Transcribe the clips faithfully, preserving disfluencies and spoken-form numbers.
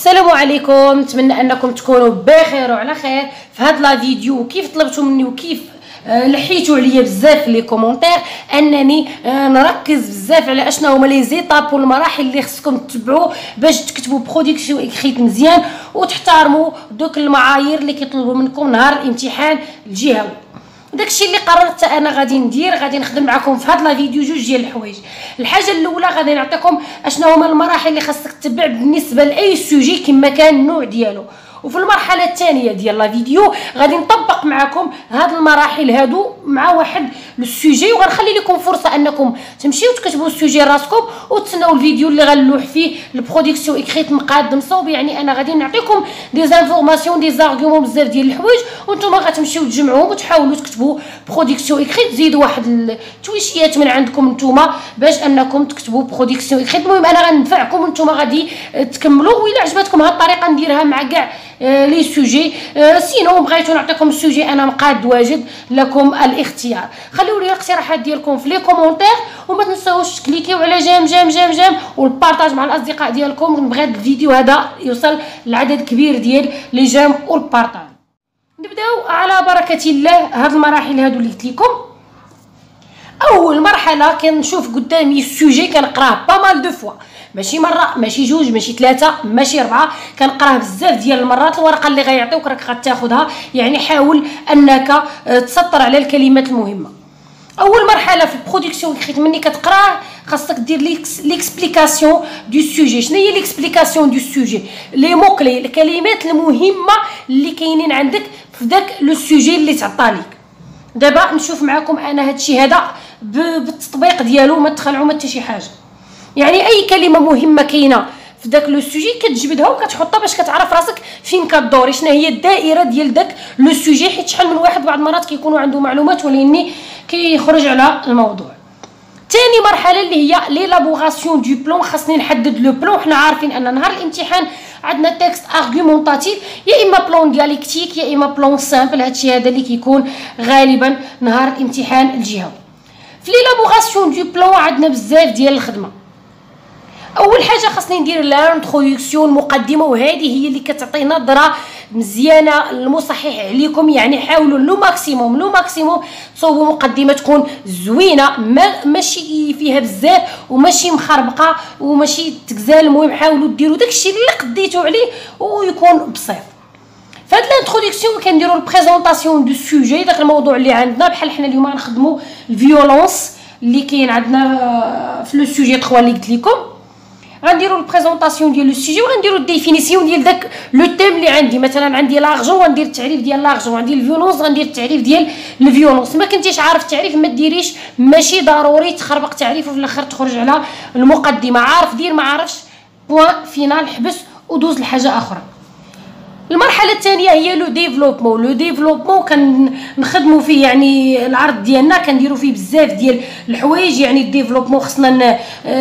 السلام عليكم، نتمنى انكم تكونوا بخير وعلى خير. في هذا لا فيديو كيف طلبتوا مني وكيف لحيتوا عليا بزاف في لي كومونتير انني نركز بزاف على اشنا هما لي زيتاب والمراحل اللي خصكم تتبعوا باش تكتبوا برودكسيون اكريت مزيان وتحترموا دوك المعايير اللي كيطلبوا منكم نهار الامتحان الجهوي. داكشي اللي قررت انا غادي ندير، غادي نخدم معكم في هذا لا فيديو جوج ديال الحوايج. الحاجه الاولى غادي نعطيكم اشنا هما المراحل اللي خاصك تتبع بالنسبه لاي سوجي كما كان النوع ديالو، وفي المرحله الثانيه ديال لا فيديو غادي نطبق معكم هاد المراحل هادو مع واحد لو سوجي، وغنخلي لكم فرصه انكم تمشيو تكتبوا السوجي راسكم وتسناو الفيديو اللي غنلوح فيه البرودكسيون اكريت مقادم صوب. يعني انا غادي نعطيكم دي زانفورماسيون دي زارغيومون بزاف ديال الحوايج وانتم غتمشيو تجمعوهم وتحاولوا تكتبوا برودكسيون اكريت. زيدوا واحد التويشيات من عندكم نتوما باش انكم تكتبوا برودكسيون اكريت. المهم انا غندفعكم وانتم غادي تكملوا، والا عجبتكم هاد الطريقه نديرها مع كاع لي سوجي. سينو بغيتو نعطيكم السوجي انا مقاد واجد لكم الاختيار. خليو لي الاقتراحات ديالكم في لي كومونتير وما تنساوش تكليكيو على جيم جيم جيم جيم والبارطاج مع الاصدقاء ديالكم. نبغي هذا الفيديو هذا يوصل لعدد كبير ديال لي جيم والبارطاج. نبداو على بركه الله. هاد المراحل هادو اللي قلت لكم، اول مرحله كنشوف قدامي السوجي كنقراه با مال دو فوا، ماشي مره ماشي جوج ماشي ثلاثه ماشي اربعه، كنقراه بزاف ديال المرات. الورقه اللي غيعطيوك راك غتاخذها، يعني حاول انك تسطر على الكلمات المهمه. اول مرحله في البرودكسيون كريت مني كتقراه خاصك دير ليكسبليكاسيون دو سوجي. شنو هي ليكسبليكاسيون دو سوجي؟ لي موكلي، الكلمات المهمه اللي كاينين عندك في داك لو سوجي اللي تعطى لك. دابا نشوف معكم انا هادشي هذا بالتطبيق ديالو، ما تخلعوا ما حتى شي حاجه. يعني اي كلمه مهمه كاينه في داك لو سوجي كتجبدها وكتحطها باش كتعرف راسك فين كدوري، شنو هي الدائره ديال داك لو سوجي. حيت شحال من واحد بعض المرات كيكونوا عنده معلومات ولكن كيخرج على الموضوع. ثاني مرحله اللي هي ليلابوراسيون دو بلون، خاصني نحدد لو بلون. حنا عارفين ان نهار الامتحان عندنا تكست ارغيومونطاتيف، يا اما بلون دياليكتيك يا اما بلون سامبل. هادشي هذا اللي كيكون غالبا نهار الامتحان الجهوي. في ليلابوراسيون دو بلون عندنا بزاف ديال الخدمه. اول حاجه خاصني ندير لانتروداكسيون، المقدمه، وهذه هي اللي كتعطي نظره مزيانه المصحح عليكم. يعني حاولوا لو ماكسيموم لو ماكسيموم تصوبوا مقدمه تكون زوينه، ما ماشي فيها بزاف وماشي مخربقه وماشي تكزال. المهم حاولوا ديروا داكشي اللي قديتوا عليه ويكون بسيط. فهاد لانتروداكسيون كنديروا البريزونطاسيون دو سوجي، داك الموضوع اللي عندنا. بحال حنا اليوم غنخدموا الفيولونس اللي كاين عندنا في لو سوجي ثلاثة اللي قلت لكم. غنديروا البريزونطاسيون ديال لو سوجي وغنديروا الديفينيسيون ديال داك لو تيم اللي عندي. مثلا عندي لارجون غندير التعريف ديال لارجون، عندي الفيولونس غندير التعريف ديال الفيولونس. ما كنتيش عارف التعريف ما ديريش، ماشي ضروري تخربق تعريف وفي الاخر تخرج على المقدمه. عارف دير ما عارفش بوان فينال، حبس ودوز لحاجه اخرى. المرحله الثانيه هي لو ديفلوبمون. لو ديفلوبمون كنخدموا فيه، يعني العرض ديالنا كنديروا فيه بزاف ديال الحوايج. يعني الديفلوبمون خصنا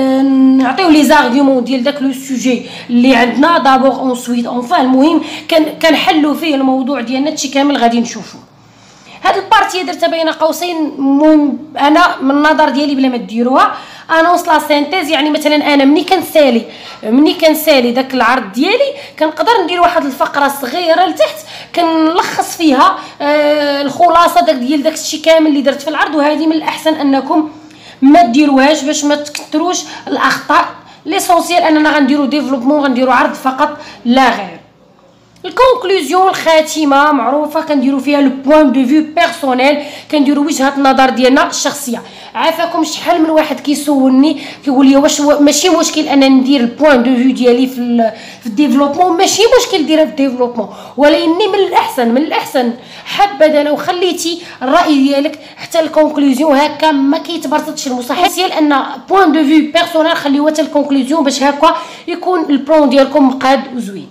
نعطيو لي زارغيومون ديال داك لو سوجي اللي عندنا دابور اون سويت اونفان. المهم كنحلوا فيه الموضوع ديالنا. هادشي كامل غادي نشوفوا. هاد البارتي درتها بين قوسين. المهم انا من النظر ديالي بلا ما ديروها انونس لا سينتيز. يعني مثلا انا ملي كنسالي ملي كنسالي داك العرض ديالي كنقدر ندير واحد الفقره صغيره لتحت كنلخص فيها آه الخلاصه داك ديال داك الشيء كامل اللي درت في العرض. وهذه من الاحسن انكم ما ديروهاش باش ما تكثروش الاخطاء. ليسونسيال اننا غنديروا ديفلوبمون، غنديروا عرض فقط لا غير. الكونكلوزيون، الخاتمه معروفه كنديروا فيها لو بوين دو فيو بيرسونيل، كنديروا وجهه النظر ديالنا الشخصيه. عافاكم شحال من واحد كيسولني كيقول لي واش ماشي مشكل انا ندير البوين دو فيو ديالي في في الديفلوبمون؟ ماشي مشكل ديرها في الديفلوبمون، ولكن من الاحسن من الاحسن حبذا لو خليتي الراي ديالك حتى الكونكلوزيون هكا ما كيتبرطش المصحح. لان بوين دو فيو بيرسونيل خليوها حتى الكونكلوزيون باش هكا يكون البلون ديالكم مقاد وزوين.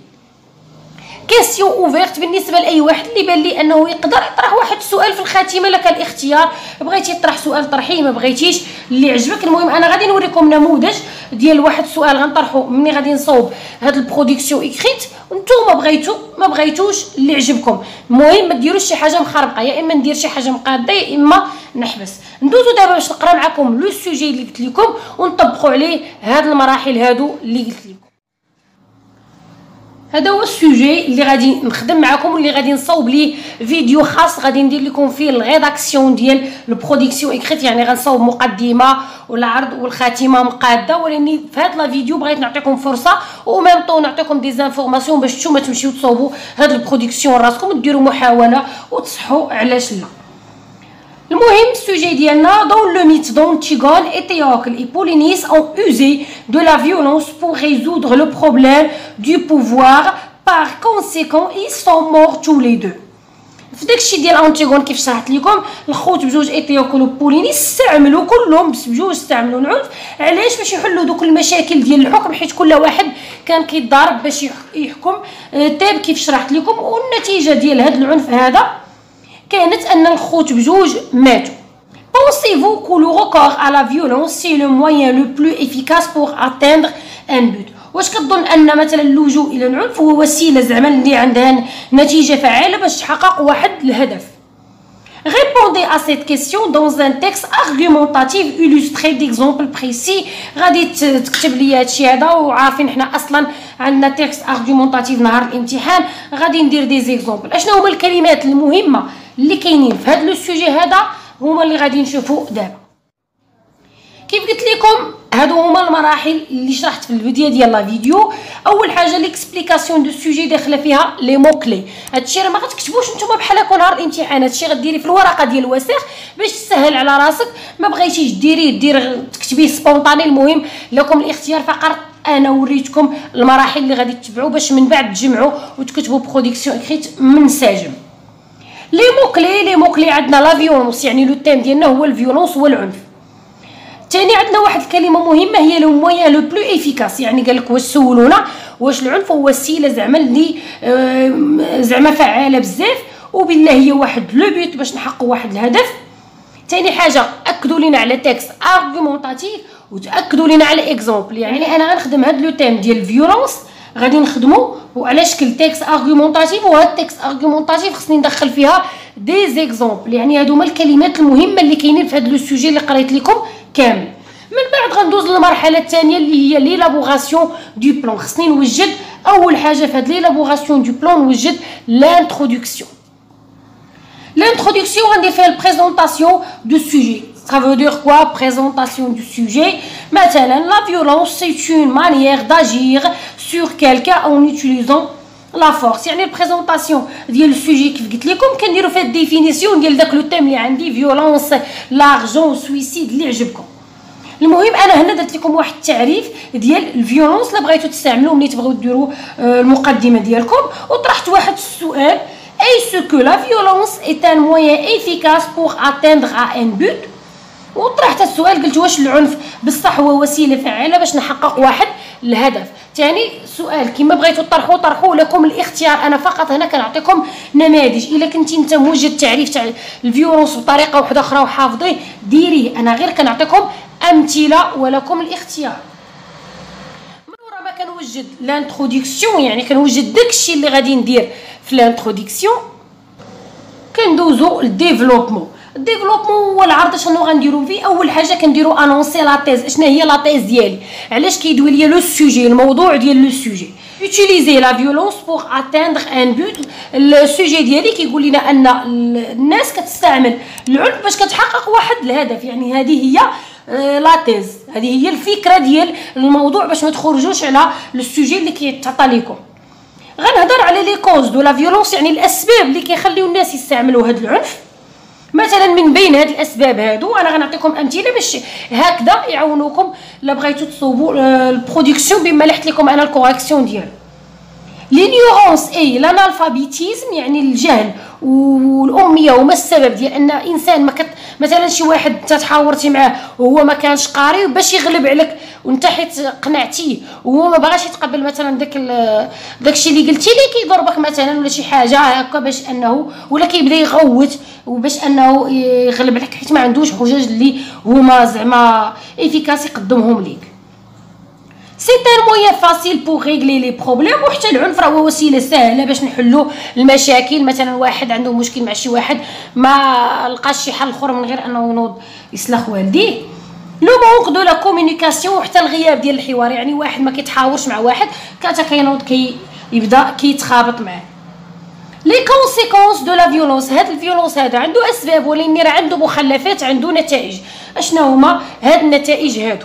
كيسيون اوفيرت بالنسبه لاي واحد اللي بان لي انه يقدر يطرح واحد السؤال في الخاتمه. لك الاختيار، بغيتي تطرح سؤال طرحيه، ما بغيتيش اللي عجبك. المهم انا غادي نوريكم نموذج ديال واحد السؤال غنطرحو ملي غادي نصوب هاد البرودكسيون اكريت. نتوما بغيتو ما بغيتوش اللي عجبكم. المهم ما ديروش شي حاجه مخربقه، يا اما ندير شي حاجه مقاده يا اما نحبس. ندوزو دابا باش نقرا معكم لو سوجي اللي قلت لكم ونطبقوا عليه هاد المراحل هادو اللي قلت لكم. هذا هو السوجي اللي غادي نخدم معكم واللي غادي نصاوب ليه فيديو خاص غادي ندير لكم فيه الريداكسيون ديال البرودكسيون اكريت، يعني غنصاوب مقدمه والعرض والخاتمه مقاده. ولاني في هذا الفيديو بغيت نعطيكم فرصه و ميم طون نعطيكم دي زانفورماسيون باش نتوما تمشيو تصاوبوا هاد البرودكسيون راسكم ديروا محاوله وتصحوا علاش لا. المهم السوجي ديالنا dans le mythe d'Antigone, Étéocle et Polynice ont usé de la violence pour résoudre le problème du pouvoir. Par conséquent ils sont morts tous les deux. في داكشي ديال انتيغون كيف شرحت لكم الخوت بجوج ايتيوكل وبولينيس استعملوا كلهم بجوج استعملوا العنف. علاش؟ باش يحلوا دوك المشاكل ديال الحكم، حيت كل واحد كان كيتضارب باش يحكم تاب كيف شرحت لكم. والنتيجه ديال هذا العنف هذا كانت ان الخوت بجوج ماتوا. Pensez-vous que le recours à la violence c'est le moyen le plus efficace pour atteindre un but؟ واش كتظن ان مثلا اللجوء الى العنف هو وسيله زعما اللي عندها نتيجه فعاله باش تحقق واحد الهدف؟ Répondez à cette question dans un texte argumentatif illustré d'exemples précis. غادي تكتب لي هادشي هذا، وعارفين حنا اصلا عندنا تكست argumentatif نهار الامتحان غادي ندير دي زيكزامبل. اشنو هما الكلمات المهمه اللي كاينين في هذا السوجي هذا هما اللي غادي نشوفوا دابا. كيف قلت لكم هادو هما المراحل اللي شرحت في الفيديو ديال لا فيديو. اول حاجه ليكسبليكاسيون دو سوجي داخله فيها لي مو كلي. هادشي راه ما غتكتبوش نتوما بحال هكا نهار الامتحان، هادشي غديري في الورقه ديال الوساخ باش تسهل على راسك. ما بغيتيش ديريه دير تكتبيه سبونطاني. المهم لكم الاختيار فقط. انا وريتكم المراحل اللي غادي تتبعوا باش من بعد تجمعوا وتكتبوا برودكسيون اكريت منسجم. لي مو كلي لي مو كلي عندنا لا فيولونس، يعني لو تيم ديالنا هو الفيولونس والعنف. ثاني عندنا واحد الكلمه مهمه هي لو مويان لو بلو افيكاس، يعني قال لك واش سولونا واش العنف هو وسيله زعما اللي آه زعما فعاله بزاف وبالله هي واحد لو بوت باش نحققوا واحد الهدف. ثاني حاجه اكدوا لينا على تكست ارغومونطاتيف وتاكدوا لينا على اكزامبل. يعني انا غنخدم هاد لو تيم ديال الفيولونس غادي نخدمو وعلى شكل تكست ارغومونطاتيف، وهاد التكست ارغومونطاتيف خصني ندخل فيها دي زيكزامبل. يعني هادو هما الكلمات المهمه اللي كاينين في هاد لو سوجي اللي قريت لكم كامل. من بعد غندوز للمرحله الثانيه اللي هي ليلابوغاسيون دو بلان. خصني نوجد اول حاجه في هاد ليلابوغاسيون دو بلان نوجد لانترودكسيون. L'introduction غندير فيها البريزونطاسيون دو سوجي. Ça veut dire quoi présentation du sujet? مثلا la violence c'est une manière d'agir sur quelqu'un en utilisant la force. يعني البريزونطاسيون ديال السوجي كيف قلت لكم كنديروا فيها الديفينيسيون ديال داك لو تيم اللي عندي فيولونس لارجون سويسيد اللي عجبكم. المهم انا هنا درت لكم واحد التعريف ديال الفيولونس اللي بغيتو تستعملوه ملي تبغيو ديروا المقدمه ديالكم، وطرحت واحد السؤال: Est-ce que la violence est un moyen efficace pour atteindre un but؟ وطرحت السؤال قلت واش العنف بصح هو وسيله فعاله باش نحقق واحد الهدف. ثاني سؤال كما بغيتو طرحوا طرحوا لكم الاختيار. انا فقط هنا كنعطيكم نماذج. الا كنتي انت موجد التعريف تاع الفيولونس بطريقه واحده اخرى وحافظيه ديريه، انا غير كنعطيكم امثله ولكم الاختيار. من ورا ما كنوجد لانترودكسيون يعني كنوجد داكشي اللي غادي ندير في لانترودكسيون كندوزو للديفلوبمون. الديفلوبمون هو العرض شنو غنديرو فيه. اول حاجه كنديرو انونسي لا تيز. شنو هي لا تيز ديالي؟ علاش كيدوي ليا لو سوجي الموضوع ديال لو سوجي؟ utiliser la violence pour atteindre un but. السوجي ديالي كيقول لنا ان الناس كتستعمل العنف باش كتحقق واحد الهدف. يعني هذه هي لا تيز، هذه هي الفكره ديال الموضوع باش ما تخرجوش على السوجي اللي كيتعطى لكم. غنهضر على لي كوز دو لا فيولونس، يعني الاسباب اللي كيخليو الناس يستعملوا هذا العنف. مثلا من بين هاد الاسباب هادو انا غنعطيكم امثله باش هكذا يعاونوكم الا بغيتو تصوبوا البرودكسيون بما لحت لكم انا الكوريكسيون ديالو. لينيورونس اي لانالفابيتيزم، يعني الجهل والاميه هما السبب ديال ان انسان ما كت مثلا شي واحد انت تحاورتي معاه وهو ما كانش قاري باش يغلب عليك وانت حيت قنعتيه وهو ما بغاش يتقبل مثلا داك داكشي اللي قلتي ليه كيضربك مثلا ولا شي حاجه هكا باش انه ولا كيبدا يغوت وباش انه يغلب عليك حيت ما عندوش حجج اللي هما زعما افيكاس يقدمهم ليك. سي ان موين فاسيل بور ريغلي لي بروبليم. وحتى العنف راه هو وسيله سهله باش نحلوا المشاكل. مثلا واحد عنده مشكل مع شي واحد ما لقاش شي حل اخر من غير انه ينوض يسلخ والديه. لو مونك دو لا كومونيكاسيون، وحتى الغياب ديال الحوار. يعني واحد ما كيتحاورش مع واحد كاتا كينوض كي يبدا كيتخابط معاه. لي كونسيكونس دو لا فيولونس، هاد الفيولونس هذا عنده اسباب ولكن راه عنده مخلفات، عنده نتائج. اشنا هما هاد النتائج هادو؟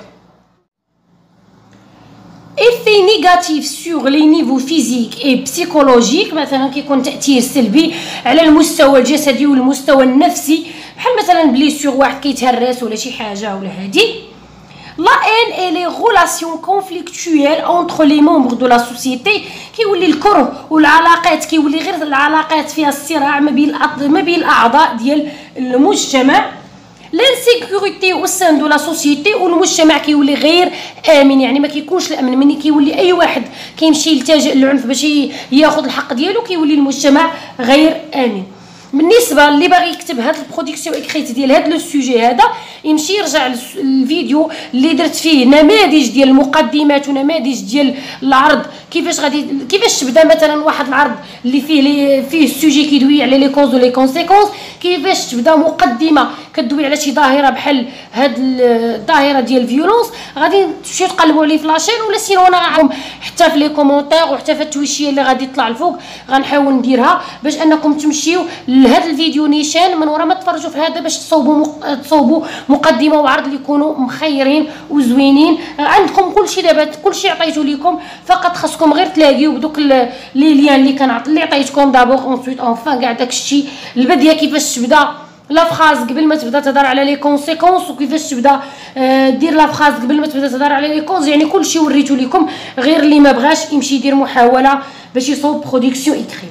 effet négatif sur les niveaux physiques et psychologiques، مثلا كيكون تاثير سلبي على المستوى الجسدي والمستوى النفسي، بحال مثلا بليسيغ واحد كيتهرس ولا شي حاجه ولا هادي. La haine et les relations conflictuelles entre les membres de la société، كيولي الكره والعلاقات كيولي غير العلاقات فيها الصراع ما بين ما بين الاعضاء ديال المجتمع. لانسيكوريتي او سان دو لا سوسيتي، والمجتمع كيولي غير امن، يعني ما كيكونش الامن. ملي كيولي اي واحد كيمشي يلتجئ للعنف باش ياخذ الحق ديالو كيولي المجتمع غير امن. بالنسبه اللي باغي يكتب هاد البرودكسيون اكريت ديال هاد لو سوجي هذا، يمشي يرجع للفيديو اللي درت فيه نماذج ديال المقدمات ونماذج ديال العرض، كيفاش غادي كيفاش تبدا مثلا واحد العرض اللي فيه لي فيه السوجي كيدوي على لي كوز ولي كونسيكونس، كيفاش تبدا مقدمه كدوي على شي ظاهره بحال هاد الظاهره ديال الفيولونس. غادي تمشيو تقلبوا عليه في لاشين، ولا سينو انا غنعاونكم حتى في لي كومونتير وحتى في التويشيه اللي غادي تطلع الفوق غنحاول نديرها باش انكم تمشيو لهذا الفيديو نيشان من ورا ما تفرجوا في هذا، باش تصوبوا مق... تصوبوا مقدمه وعرض اللي يكونوا مخيرين وزوينين. عندكم كلشي دابا، كلشي عطيتو لكم، فقط خاصكم غير تلاقيو بدوك لي ليان اللي كنعطي اللي عطيتكم دابور اونسويت اونفان كاع داكشي البديه، كيفاش تبدا لا فراز قبل ما تبدا تهضر على لي كونسيكونس، وكيفاش تبدا دير لا فراز قبل ما تبدا تهضر على لي كونز. يعني كلشي وريتو لكم، غير اللي ما بغاش يمشي يدير محاوله باش يصوب برودكسيون اكريت.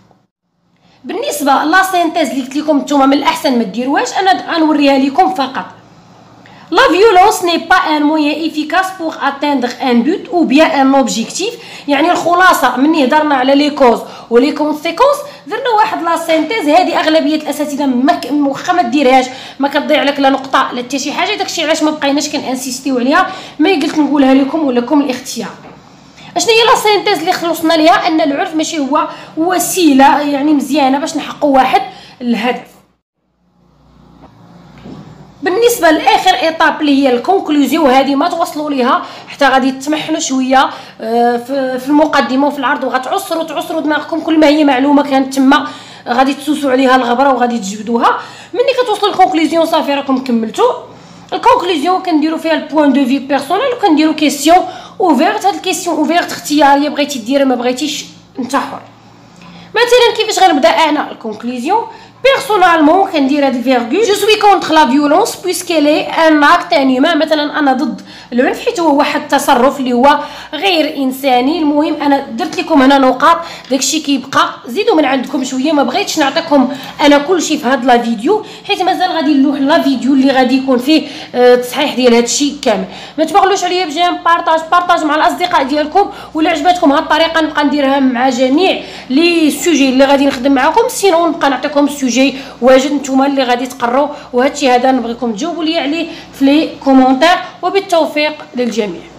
بالنسبه لا سينتيز اللي قلت لكم نتوما من الاحسن ما ديروهاش، انا غنوريها لكم فقط. La violence n'est pas un moyen efficace pour atteindre un but ou bien un objectif. يعني الخلاصه مني هضرنا على لي كوز ولي كونسيكونس، درنا واحد لا سينتيز. هذه اغلبيه الاساتذه واخا ما ديرهاش ما كتضيع لك لا نقطه لا حتى شي حاجه. داكشي علاش ما بقيناش كنانسيستيو عليها، ما قلت نقولها لكم ولكم الاختيار. اشنا هي لا سينتيز اللي خلصنا ليها؟ ان العنف ماشي هو وسيله يعني مزيانه باش نحققوا واحد الهدف. بالنسبه لاخر ايطاب اللي هي الكونكلوزيون، هذه ما توصلوا ليها حتى غادي تمحنوا شويه في المقدمه وفي العرض، وغتعصروا تعصروا دماغكم. كل ما هي معلومه كانت تما غادي تسوسوا عليها الغبره وغادي تجبدوها. ملي كتوصلوا للكونكلوزيون صافي راكم كملتوا. الكونكلوزيون كنديروا فيها البوين دو في بيرسونيل، وكنديروا كيسيون اوفيرت. هاد الكيسيون اوفيرت اختياريه، بغيتي ديرها ما بغيتيش انت حر. مثلا كيفاش غنبدا انا الكونكلوزيون؟ بيرسونالمون كندير هاد الفيرغول جو سوي كونتر لا فيولونس بويسكيلي ان اكت ان هيومان. مثلا انا ضد العنف حيت هو واحد التصرف اللي هو غير انساني. المهم انا درت لكم هنا نقاط، داكشي كيبقى زيدوا من عندكم شويه. ما بغيتش نعطيكم انا كلشي في هاد لا فيديو حيت مازال غادي نلوح لا فيديو اللي غادي يكون فيه أه تصحيح ديال هادشي كامل. ما تبغلوش عليا بجيم بارطاج بارطاج مع الاصدقاء ديالكم، ولا عجبتكم هاد الطريقه نبقى نديرها مع جميع لي سوجي اللي غادي نخدم معكم. سينو نبقى نعطيكم سوجي واجد نتوما اللي غادي تقروا، وهادشي هذا نبغيكم تجاوبوا لي عليه في لي كومونتير. وبالتوفيق للجميع.